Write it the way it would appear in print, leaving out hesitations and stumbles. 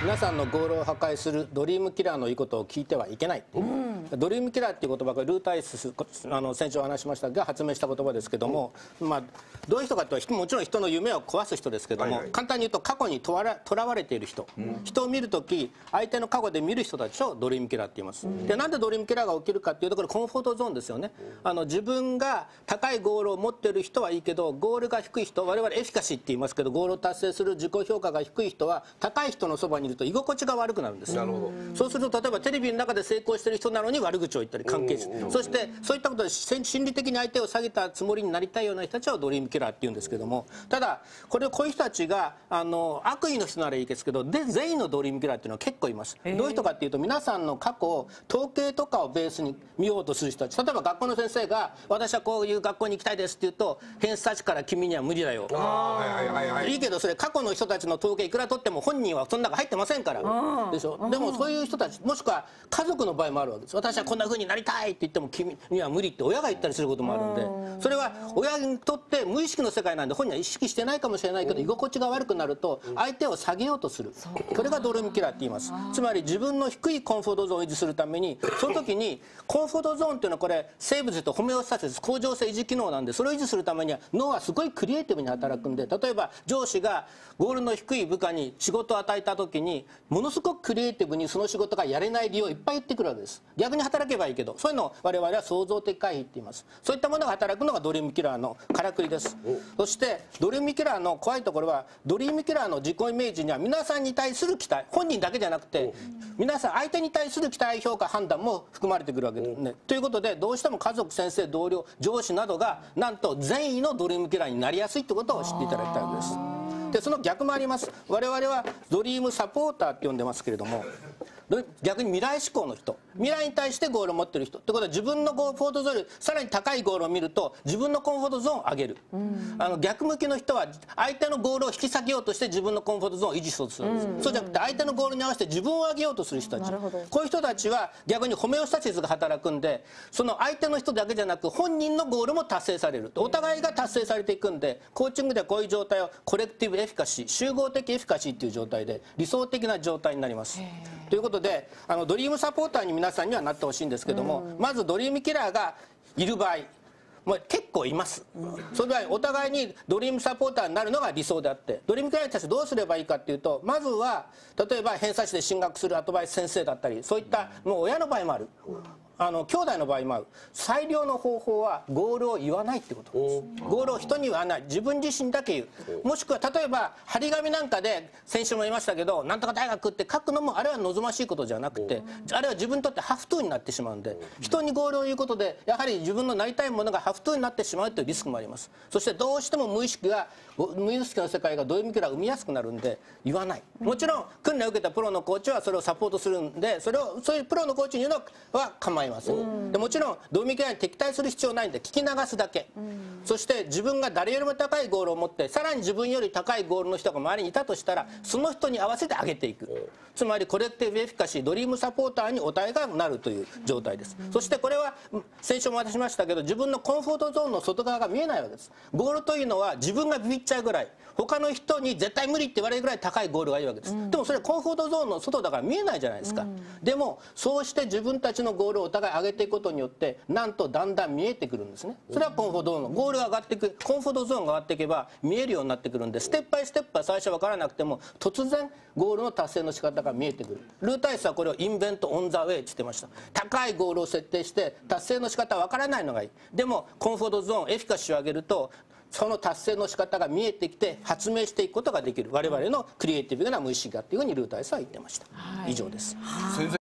皆さんのゴールを破壊するドリームキラーの言うことを聞いてはいけない、ドリームキラーっていう言葉がルーターイス先週お話しましたが発明した言葉ですけども、どういう人かというともちろん人の夢を壊す人ですけども、簡単に言うと過去にとらわれている人、人を見るとき相手の過去で見る人たちをドリームキラーって言います。で、なんでドリームキラーが起きるかっていうと、これコンフォートゾーンですよね。自分が高いゴールを持っている人はいいけど、ゴールが低い人、我々エフィカシーって言いますけど、ゴールを達成する自己評価が低い人は高い人のそばにいると居心地が悪くなるんですよ。そうすると例えばテレビの中で成功している人なのに悪口を言ったり関係者、そしてそういったことで心理的に相手を下げたつもりになりたいような人たちをドリームキラーって言うんですけども、ただこういう人たちが悪意の人ならいいですけど、全員のドリームキラーっていうのは結構います。どういう人かっていうと、皆さんの過去を統計とかをベースに見ようとする人たち。例えば学校の先生が私はこういう学校に行きたいですって言うと、偏差値から君には無理だよ、いいけどそれ過去の人たちの統計いくら取っても本人はその中入ってませんからでしょ。でもそういう人たち、もしくは家族の場合もあるわけです。私はこんな風になりたいって言っても君には無理って親が言ったりすることもあるんで、それは親にとって無意識の世界なんで本人は意識してないかもしれないけど、居心地が悪くなると相手を下げようとする、これがドリームキラーって言います。つまり自分の低いコンフォートゾーンを維持するために、その時にコンフォートゾーンっていうのはこれ生物とホメオスタシス、恒常性維持機能なんで、それを維持するためには脳はすごいクリエイティブに働くんで、例えば上司がゴールの低い部下に仕事を与えた時にものすごくクリエイティブにその仕事がやれない理由をいっぱい言ってくるわけです。逆に働けばいいけど、そういうのを我々は創造的回避って言います。そういったものが働くのがドリームキラーのからくりです。そしてドリームキラーの怖いところは、ドリームキラーの自己イメージには皆さんに対する期待、本人だけじゃなくて皆さん相手に対する期待評価判断も含まれてくるわけですね。ということでどうしても家族、先生、同僚、上司などがなんと善意のドリームキラーになりやすいってことを知っていただきたいわけです。でその逆もあります。我々はドリームサポーターって呼んでますけれども、逆に未来志向の人、未来に対してゴールを持っている人ってことは、自分のコンフォートゾーンよりさらに高いゴールを見ると自分のコンフォートゾーンを上げる、逆向きの人は相手のゴールを引き下げようとして自分のコンフォートゾーンを維持しようとするんです。そうじゃなくて相手のゴールに合わせて自分を上げようとする人たち、こういう人たちは逆にホメオスタシスが働くんで、その相手の人だけじゃなく本人のゴールも達成される、お互いが達成されていくんで、コーチングではこういう状態をコレクティブエフィカシー、集合的エフィカシーっていう状態で理想的な状態になります。ということでドリームサポーターに皆さんにはなってほしいんですけども、まずドリームキラーがいる場合もう結構います。それはお互いにドリームサポーターになるのが理想であって、ドリームキラーに対してどうすればいいかっていうと、まずは例えば偏差値で進学するアドバイス先生だったり、そういったもう親の場合もある、兄弟の場合もある。最良の方法はゴールを言わないってことです。ゴールを人に言わない、自分自身だけ言う。もしくは例えば張り紙なんかで先週も言いましたけど、なんとか大学って書くのもあれは望ましいことじゃなくて、あれは自分にとってハフトゥーになってしまうんで、人にゴールを言うことでやはり自分のなりたいものがハフトゥーになってしまうというリスクもあります。そしてどうしても無意識の世界がドリームキラーを生みやすくなるんで言わない。もちろん訓練を受けたプロのコーチはそれをサポートするんで、そういうプロのコーチに言うのは構いません。でもちろんドリームキラーに敵対する必要ないんで聞き流すだけ、そして自分が誰よりも高いゴールを持ってさらに自分より高いゴールの人が周りにいたとしたら、その人に合わせて上げていく、つまりコレクティブエフィカシー、ドリームサポーターにお互いがなるという状態です。そしてこれは先週も渡しましたけど、自分のコンフォートゾーンの外側が見えないわけです。ゴールというのは自分がビビっちゃうぐらい、他の人に絶対無理って言われるぐらい高いゴールがいいわけです。でもそれコンフォートゾーンの外だから見えないじゃないですか。でもそうして自分たちのゴールをお互い上げていくことによってなんとだんだん見えてくるんですね。それはコンフォートゾーンのゴールが上がっていく、コンフォートゾーンが上がっていけば見えるようになってくるんで、ステップバイステップは最初分からなくても突然ゴールの達成の仕方が見えてくる。ルータイスはこれをインベントオンザウェイって言ってました。高いゴールを設定して達成の仕方分からないのがいい。でもコンフォートゾーンエフィカシーを上げるとその達成の仕方が見えてきて発明していくことができる、我々のクリエイティブな無意識がっていうふうにルータイスは言ってました。以上です。